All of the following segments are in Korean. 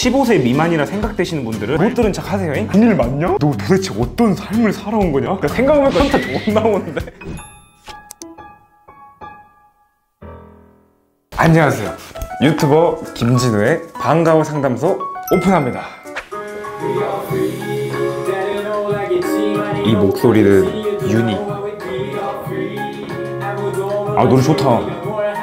15세 미만이라 생각되시는 분들은 못 들은 척 하세요. 큰일 맞냐? 너 도대체 어떤 삶을 살아온 거냐? 생각해보니까 현타 돈 나오는데. 안녕하세요, 유튜버 김진우의 반가워 상담소 오픈합니다. 이 목소리는 유니. 아, 노래 좋다.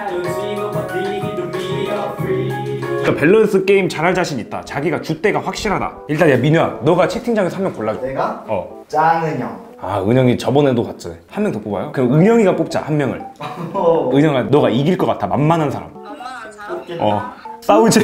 밸런스 게임 잘할 자신 있다. 자기가 줏대가 확실하다. 일단 야 민우야, 너가 채팅창에서 한 명 골라줘. 내가? 어. 짱은영. 아, 은영이 저번에도 봤지. 한 명 더 뽑아요? 그럼 은영이가 뽑자, 한 명을. 은영아, 너가 이길 것 같아. 만만한 사람. 만만한 사람? 싸우지.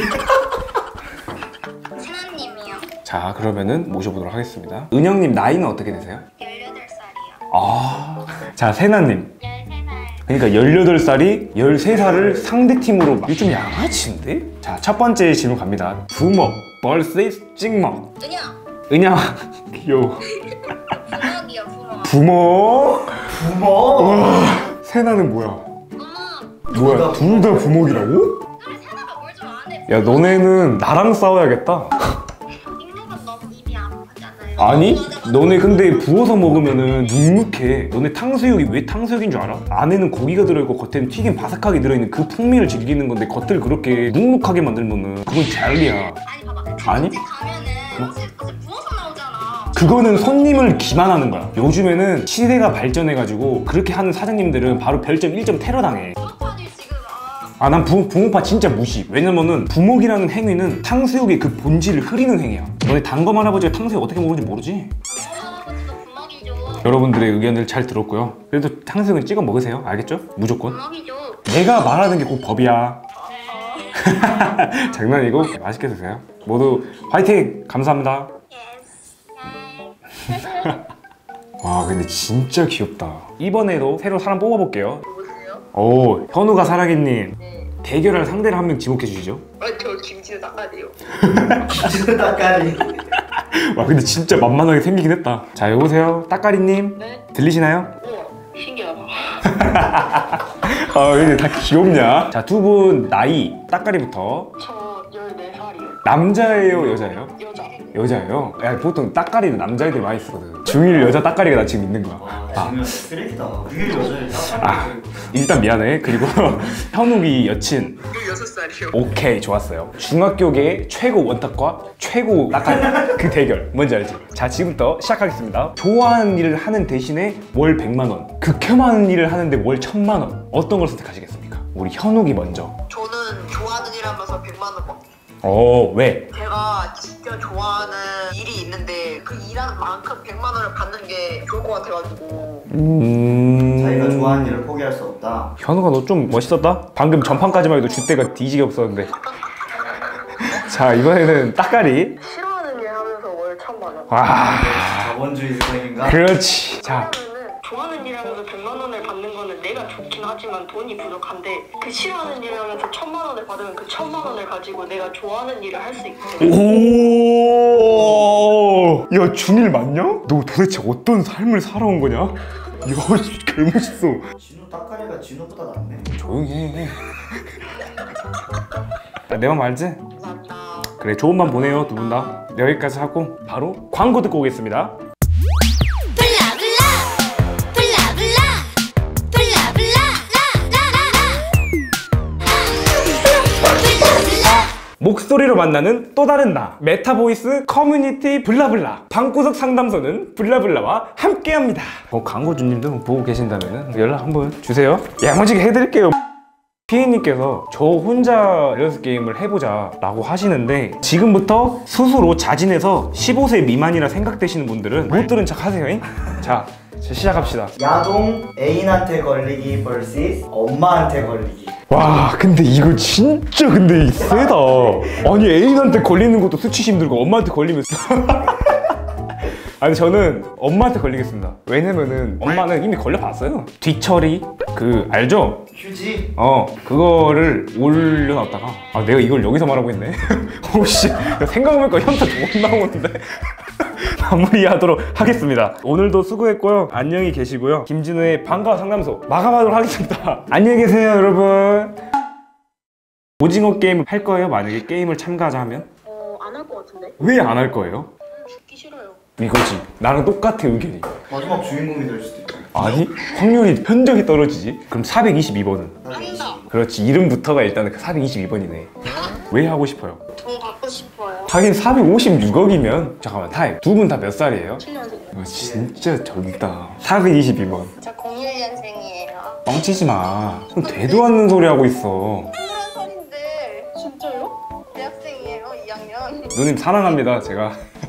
세나님이요. 자, 그러면은 모셔보도록 하겠습니다. 은영님 나이는 어떻게 되세요? 18살이요. 아, 자, 세나님. 13살. 그러니까 18살이 13살을 상대팀으로 이거 좀 양아치인데? 자, 첫 번째 질문 갑니다. 부먹 vs 찍먹. 은영. 귀여워. 부먹이요, 부먹. 부먹. 부먹? 세나는 뭐야? 부먹. 뭐야, 둘 다 부먹이라고? 그럼 세나가 뭘 좀 안 해. 야, 너네는 나랑 싸워야겠다. 찍먹은 너무 입이 아프잖아요. 아니? 너네 근데 부어서 먹으면은 눅눅해. 너네 탕수육이 왜 탕수육인 줄 알아? 안에는 고기가 들어있고 겉에는 튀김 바삭하게 들어있는 그 풍미를 즐기는 건데 겉을 그렇게 눅눅하게 만들면은 그건 젤리야. 아니 봐봐. 아니? 가면은 사실 부어서 나오잖아. 그거는 손님을 기만하는 거야. 요즘에는 시대가 발전해가지고 그렇게 하는 사장님들은 바로 별점 1점 테러 당해. 부먹파들 지금 아, 난 부먹파 진짜 무시. 왜냐면은 부먹이라는 행위는 탕수육의 그 본질을 흐리는 행위야. 너네 단검 할아버지가 탕수육 어떻게 먹는지 모르지? 할아버지도 부먹이죠. 여러분들의 의견을 잘 들었고요. 그래도 탕수육은 찍어 먹으세요. 알겠죠? 무조건. 부먹이죠. 내가 말하는 게 꼭 법이야. 장난이고 맛있게 드세요. 모두 화이팅! 감사합니다. 와, 근데 진짜 귀엽다. 이번에도 새로 사람 뽑아볼게요. 누구세요? 오, 현우가 사랑해님. 네. 대결할 상대를 한 명 지목해 주시죠. 저 김치는 닦아야 돼요. 김치는 따까리. 와, 근데 진짜 만만하게 생기긴 했다. 자, 여보세요, 따까리님. 네? 들리시나요? 우와, 신기하다. 아, 왜 이렇게 다 귀엽냐? 자, 두 분 나이, 따까리부터. 저 14살이요. 남자예요, 여자예요? 여자. 여자예요? 야, 보통 따까리는 남자애들 많이 쓰거든. 중일 여자 따까리가 나 지금 있는 거야. 지금 쓰레기다. 그게 여자애 따까리. 아, 일단 미안해. 그리고 현욱이 여친. 16살이요. 오케이, 좋았어요. 중학교계 최고 원탁과 최고 따까리 그 대결 뭔지 알지? 자, 지금부터 시작하겠습니다. 좋아하는 일을 하는 대신에 월 100만 원, 극혐하는 일을 하는데 월 1000만 원. 어떤 걸 선택하시겠습니까? 우리 현욱이 먼저. 저는 좋아하는 일 하면서 100만 원 받기. 왜? 제가 진짜 좋아하는 일이 있는데 그 일하는 만큼 100만 원을 받는 게 좋을 것 같아가지고. 자기가 좋아하는 일을 포기할 수 없다. 현우가 너 좀 멋있었다? 방금 전판까지만 해도 줏대가 뒤지게 없었는데. 자, 이번에는 따까리. 싫어하는 일 하면서 월 1000만 원. 와, 자본주의 세상인가? 그렇지. 자, 왜냐면은 좋아하는 일 하면서 100만 원을 받는 거는 내가 좋긴 하지만 돈이 부족한데 그 싫어하는 일 하면서 1000만 원을 받으면 그 1000만 원을 가지고 내가 좋아하는 일을 할 수 있거든. 오, 야, 중일 맞냐? 너 도대체 어떤 삶을 살아온 거냐? 야, 개멋있어. 진우 따까리가 진우보다 낫네. 조용히 해. 내 맘 알지? 감사합니다. 그래, 좋은 밤 보내요, 두 분 다. 여기까지 하고 바로 광고 듣고 오겠습니다. 목소리로 만나는 또 다른 나, 메타보이스 커뮤니티 블라블라. 방구석 상담소는 블라블라와 함께합니다. 광고주님들 보고 계신다면 연락 한번 주세요. 야무지게 해드릴게요. 피해님께서 저 혼자 밸런스 게임을 해보자 라고 하시는데, 지금부터 스스로 자진해서 15세 미만이라 생각되시는 분들은 못 들은 척 하세요. 자, 시작합시다. 야동 애인한테 걸리기 vs 엄마한테 걸리기. 와, 근데 이거 진짜 근데 세다. 아니, 애인한테 걸리는 것도 수치심 힘들고 엄마한테 걸리면 아니, 저는 엄마한테 걸리겠습니다. 왜냐면은 엄마는 이미 걸려봤어요. 뒤처리 그 알죠? 휴지? 그거를 올려놨다가, 아, 내가 이걸 여기서 말하고 있네. 오씨, 생각해보니까 현타 돈 나오는데. 마무리하도록 하겠습니다. 오늘도 수고했고요. 안녕히 계시고요. 김진우의 반가워 상담소 마감하도록 하겠습니다. 안녕히 계세요, 여러분. 오징어 게임 할 거예요? 만약에 게임을 참가하자 하면? 안 같은데? 왜 안 할 거예요? 죽기 싫어요. 이거지. 나랑 똑같아 의견이. 마지막 주인공이 될 수도 있잖아. 아니 확률이 현저히 떨어지지. 그럼 422번은? 한다. 그렇지 이름부터가 일단은 422번이네. 왜 하고 싶어요? 돈 받고 싶어요. 하긴 456억이면 잠깐만 타임. 두 분 다 몇 살이에요? 7년생. 이거 진짜 젊다. 422번. 저 01년생이에요. 뻥치지 마. 그럼 되도 않는 소리 하고 있어. 21살인데. 진짜요? 대학생이에요, 2학년. 누님 사랑합니다 제가.